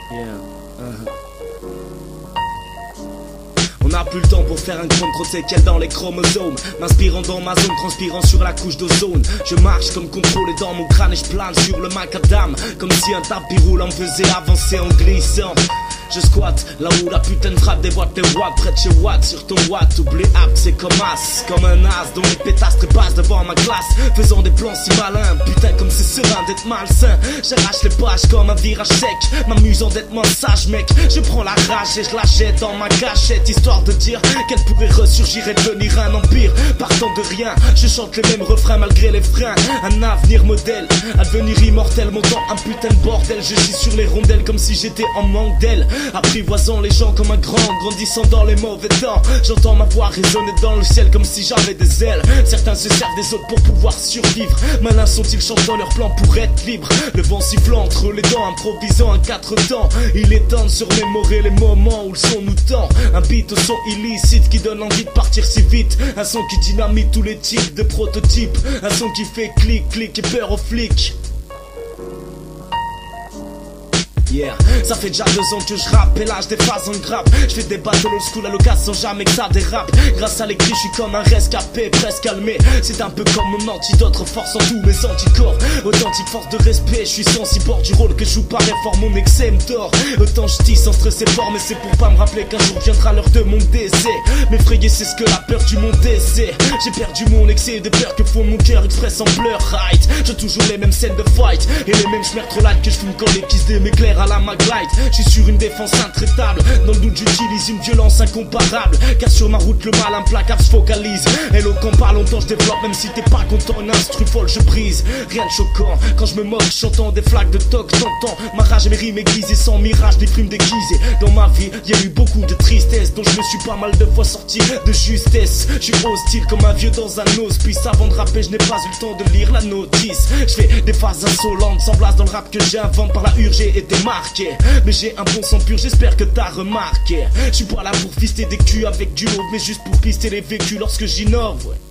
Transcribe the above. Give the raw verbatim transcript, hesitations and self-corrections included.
Yeah. Uh-huh. On n'a plus le temps pour faire un compte, trop de séquelles dans les chromosomes. M'inspirant dans ma zone, transpirant sur la couche d'ozone. Je marche comme contrôlé dans mon crâne et je plane sur le macadam. Comme si un tapis roulant me faisait avancer en glissant. Je squatte là où la putain de frappe déboîte les watts. Près de chez Watt, sur ton Watt, oublie app, c'est comme as. Comme un as dont les pétasses trépassent devant ma classe. Faisant des plans si malins, putain comme c'est serein d'être malsain. J'arrache les pages comme un virage sec, m'amusant d'être moins sage mec. Je prends la rage et je la jette dans ma cachette, histoire de dire qu'elle pourrait ressurgir et devenir un empire. Partant de rien, je chante les mêmes refrains malgré les freins. Un avenir modèle, à devenir immortel, montant un putain de bordel. Je chie sur les rondelles comme si j'étais en manque d'ailes. Apprivoisant les gens comme un grand, grandissant dans les mauvais temps. J'entends ma voix résonner dans le ciel comme si j'avais des ailes. Certains se servent des autres pour pouvoir survivre. Malins sont-ils chantant leur plan pour être libres. Le vent sifflant entre les dents, improvisant un quatre temps. Il est temps de se remémorer les moments où le son nous tend. Un beat au son illicite qui donne envie de partir si vite. Un son qui dynamite tous les types de prototypes. Un son qui fait clic, clic et peur aux flics. Yeah. Ça fait déjà deux ans que je rappe et là je déphase en grappe. Je fais des battles old school à l'occasion sans jamais que ça dérape. Grâce à l'écrit je suis comme un rescapé, presque calmé. C'est un peu comme mon antidote, renforce en tous mes anticorps. Authentique force de respect, je suis sensible bord du rôle que je joue par effort, mon excès me tord. Autant je dis sans stresser fort, mais c'est pour pas me rappeler qu'un jour viendra l'heure de mon décès. M'effrayer c'est ce que la peur du monde essaie. J'ai perdu mon excès des peurs que font mon cœur express en pleurs. Right, j'ai toujours les mêmes scènes de fight et les mêmes schmerres trop light que je fume quand les pistes m'éclairent à la Maglite. Je suis sur une défense intraitable. Dans le doute j'utilise une violence incomparable. Car sur ma route le mal implacable se focalise. Éloquent par longtemps je développe. Même si t'es pas content, une instru folle je brise. Rien de choquant quand je me moque chantant des flaques de toc. T'entends ma rage et mes rimes aiguisées sans mirage, des primes déguisées. Dans ma vie y a eu beaucoup de tristesse dont je me suis pas mal de fois sorti de justesse. Je suis hostile comme un vieux dans un hospice. Avant de rapper je n'ai pas eu le temps de lire la notice. Je fais des phases insolentes sans place dans le rap que j'invente. Par la hure j'ai été marqué, mais j'ai un bon sang pur, j'espère que t'as remarqué. Je suis pas là pour fister des culs avec du lot, mais juste pour pister les vécus lorsque j'innove, ouais.